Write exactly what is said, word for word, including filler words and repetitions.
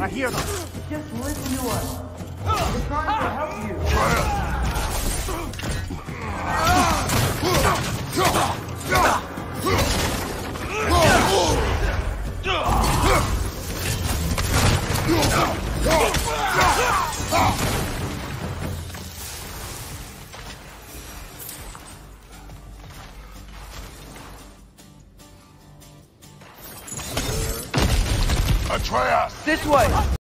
I hear them. Just listen to us. We're trying to help you. Atreus! This way!